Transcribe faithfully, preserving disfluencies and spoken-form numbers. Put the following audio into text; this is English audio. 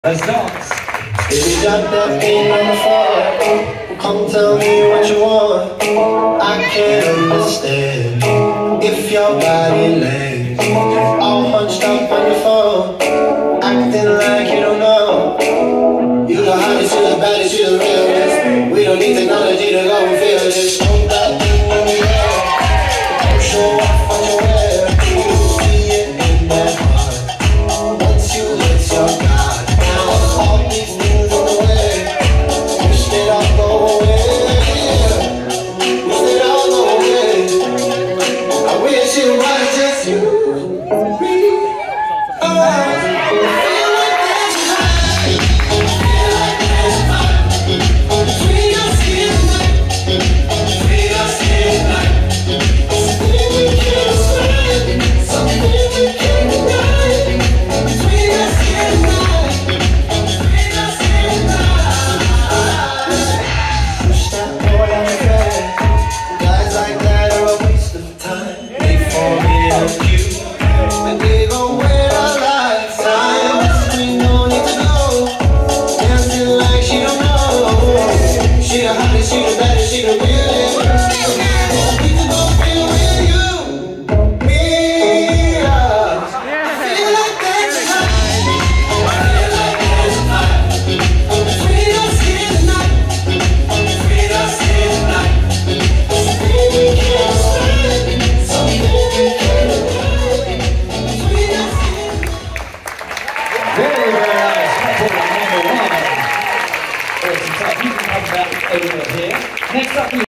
Let's dance. Baby, drop that thing on the floor. Come tell me what you want. I can't understand if your body lands all hunched up on your phone, acting like you don't know. You the hottest, you the baddest, you the realest. We don't need technology to go and feel this.